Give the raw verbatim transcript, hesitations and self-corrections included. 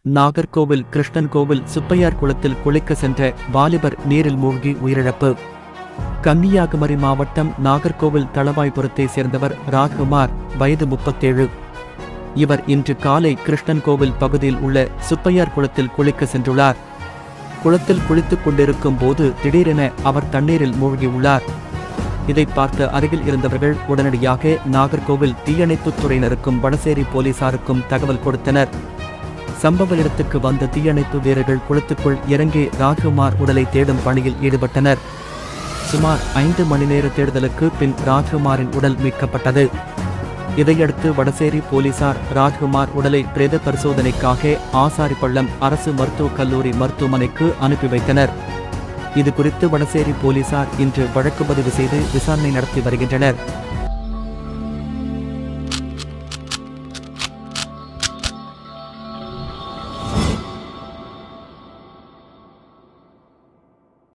நாகர்கோவில் கிருஷ்ணன் கோவில் சுப்பையார் குளத்தில் குளிக்க சென்ற வாலிபர் நீரில் மூழ்கி உயிரிழப்பு. கன்னியாகுமரி மாவட்டம் நாகர்கோவில் தளவாய்புரத்தை சேர்ந்தவர் ராஜ்குமார், வயது முப்பத்தேழு. இவர் இன்று காலை கிருஷ்ணன் கோவில் பகுதியில் உள்ள சுப்பையார் குளத்தில் குளிக்க சென்றுள்ளார். குளத்தில் குளித்துக் கொண்டிருக்கும் போது திடீரென அவர் தண்ணீரில் மூழ்கியுள்ளார். இதை பார்த்த அருகில் இருந்தவர்கள் உடனடியாக நாகர்கோவில் தீயணைப்புத் துறையினருக்கும் வடசேரி போலீசாருக்கும் தகவல் கொடுத்தனர். சம்பவ இடத்துக்கு வந்த தீயணைப்பு வீரர்கள் குளத்துக்குள் இறங்கி ராஜ்குமார் உடலை தேடும் பணியில் ஈடுபட்டனர். சுமார் ஐந்து மணி நேர தேடுதலுக்கு பின் ராஜ்குமாரின் உடல் மீட்கப்பட்டது. இதையடுத்து வடசேரி போலீசார் ராஜ்குமார் உடலை பிரேத பரிசோதனைக்காக ஆசாரிப்பள்ளம் அரசு மருத்துவக் கல்லூரி மருத்துவமனைக்கு அனுப்பி வைத்தனர். இதுகுறித்து வடசேரி போலீசார் இன்று வழக்கு பதிவு செய்து விசாரணை நடத்தி வருகின்றனர்.